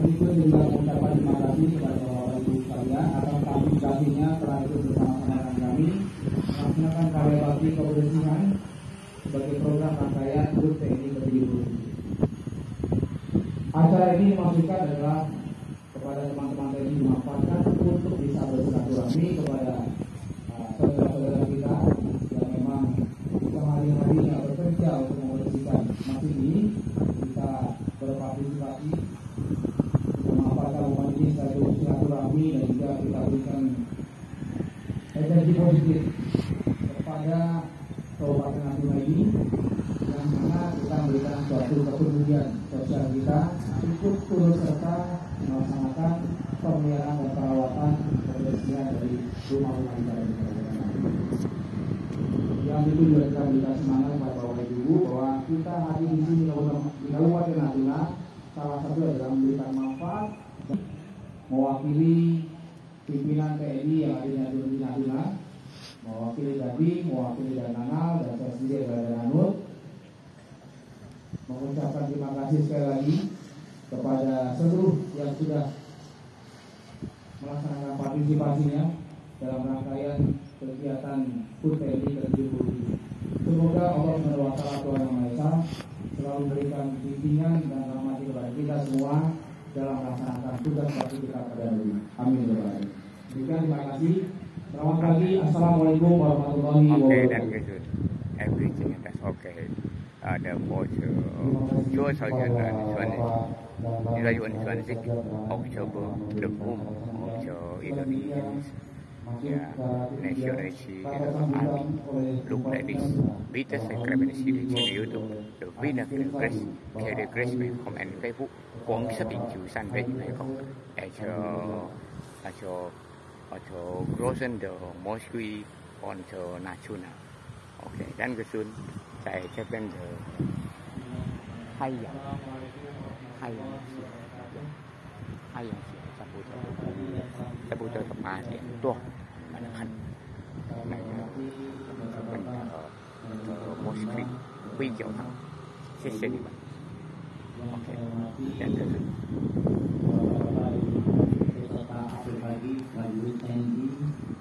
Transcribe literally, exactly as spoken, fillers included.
itu juga mengucapkan terima kasih kepada Bapak Ibu sekalian atas partisipasinya telah ikut bersama-sama dengan kami melaksanakan karya bakti kebersihan sebagai program rangkaian H U T T N I ke tujuh puluh tujuh. Acara ini dimaksudkan adalah kepada teman-teman T N I dimanfaatkan untuk bisa bersilaturahmi kepada uh, saudara-saudara kita yang memang sehari-harinya bekerja untuk membersihkan masjid ini. Kita berpartisipasi memanfaatkan momen ini sebagai silaturahmi dan juga kita berikan energi positif kepada Kabupaten Natuna ini, yang mana kita memberikan suatu kepedulian sosial kita untuk turut serta melaksanakan pemeliharaan dan perawatan kebersihan dari rumah-rumah ibadah di Kabupaten Natuna. Yang itu juga kita berikan semangat kepada Bapak Ibu bahwa kita hari di sini di Kabupaten Natuna salah satu adalah memberikan manfaat mewakili pimpinan T N I yang ada di Natuna, mewakili Gading, mewakili Dananal, dan saya sendiri adalah Dananul, mengucapkan terima kasih sekali lagi kepada seluruh yang sudah melaksanakan partisipasinya dalam rangkaian kegiatan H U T T N I ke tujuh puluh tujuh. Semoga Allah Subhanahu wa Ta'ala Tuhan Yang Maha Esa selalu memberikan bimbingan dan rahmat kepada kita semua dalam melaksanakan tugas bakti kita pada hari ini. Amin ya Rabbal alamin. Demikian, terima kasih. Selamat pagi. Assalamualaikum warahmatullahi wabarakatuh. Okay, dan good. Everything that's okay. Uh, the board chúa sao nhận là chuẩn đi ra chuẩn chuẩn dịch học cho bố được ôm học cho Indonesians ya nationality look like this Beatles and Cravency di trên YouTube the winner the Grace cái the Grace về comment Facebook cũng xác định chủ sanh về những này không để cho cho cho Grosen the Mosque on to Natuna. Okay, dan kesun saya cakap the hai yang hai yang hai yang sabu sabu sabu tempat yang tuh ada kan này bên Mosque quy giáo thằng sẽ sẽ đi bạn. Okay, dan kesun Pagi, Pak T N I